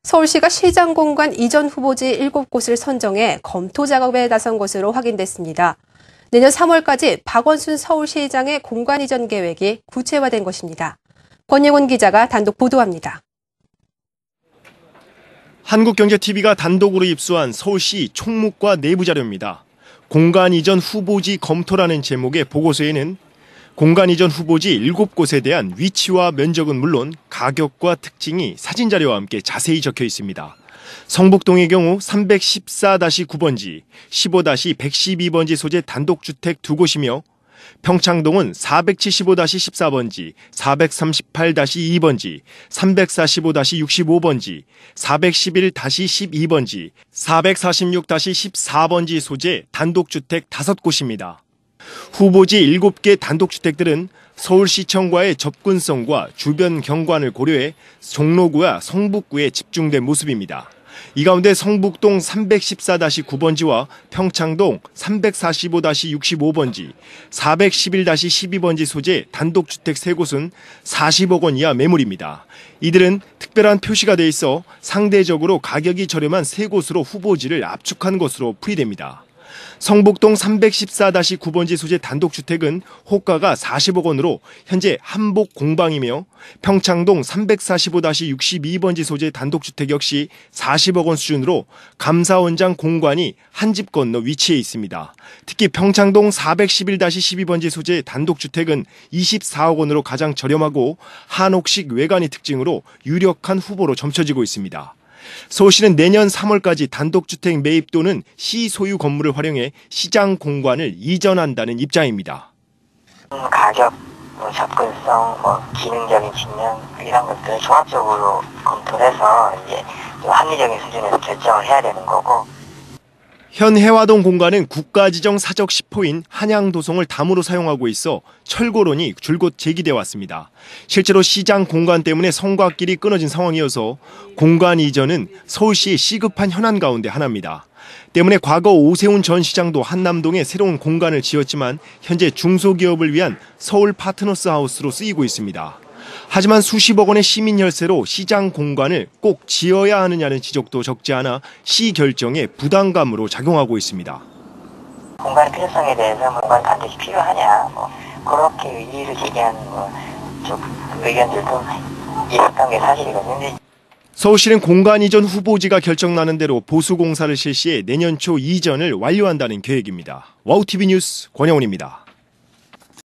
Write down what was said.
서울시가 시장 공간 이전 후보지 7곳을 선정해 검토 작업에 나선 것으로 확인됐습니다. 내년 3월까지 박원순 서울시장의 공간 이전 계획이 구체화된 것입니다. 권예곤 기자가 단독 보도합니다. 한국경제TV가 단독으로 입수한 서울시 총무과 내부 자료입니다. 공간 이전 후보지 검토라는 제목의 보고서에는 공간 이전 후보지 7곳에 대한 위치와 면적은 물론 가격과 특징이 사진 자료와 함께 자세히 적혀 있습니다. 성북동의 경우 314-9번지, 15-112번지 소재 단독주택 2곳이며 평창동은 475-14번지, 438-2번지, 345-65번지, 411-12번지, 446-14번지 소재 단독주택 5곳입니다. 후보지 7개 단독주택들은 서울시청과의 접근성과 주변 경관을 고려해 종로구와 성북구에 집중된 모습입니다. 이 가운데 성북동 314-9번지와 평창동 345-65번지, 411-12번지 소재 단독주택 3곳은 40억 원 이하 매물입니다. 이들은 특별한 표시가 돼 있어 상대적으로 가격이 저렴한 3곳으로 후보지를 압축한 것으로 풀이됩니다. 성북동 314-9번지 소재 단독주택은 호가가 40억 원으로 현재 한복 공방이며 평창동 345-62번지 소재 단독주택 역시 40억 원 수준으로 감사원장 공관이 한 집 건너 위치해 있습니다. 특히 평창동 411-12번지 소재 단독주택은 24억 원으로 가장 저렴하고 한옥식 외관이 특징으로 유력한 후보로 점쳐지고 있습니다. 서울시는 내년 3월까지 단독주택 매입 또는 시 소유 건물을 활용해 시장 공간을 이전한다는 입장입니다. 가격, 접근성, 기능적인 측면 이런 것들을 종합적으로 검토를 해서 이제 좀 합리적인 수준에서 결정을 해야 되는 거고. 현 해화동 공간은 국가지정 사적 10호인 한양도성을 담으로 사용하고 있어 철거론이 줄곧 제기돼 왔습니다. 실제로 시장 공간 때문에 성곽길이 끊어진 상황이어서 공간 이전은 서울시의 시급한 현안 가운데 하나입니다. 때문에 과거 오세훈 전 시장도 한남동에 새로운 공간을 지었지만 현재 중소기업을 위한 서울 파트너스 하우스로 쓰이고 있습니다. 하지만 수십억 원의 시민 혈세로 시장 공간을 꼭 지어야 하느냐는 지적도 적지 않아 시 결정에 부담감으로 작용하고 있습니다. 공간의 필요성에 대해서 공간 반드시 필요하냐, 그렇게 이의를 제기하는 좀 의견들도 있었던 게 사실이거든요. 서울시는 공간 이전 후보지가 결정나는 대로 보수 공사를 실시해 내년 초 이전을 완료한다는 계획입니다. 와우TV 뉴스 권영훈입니다.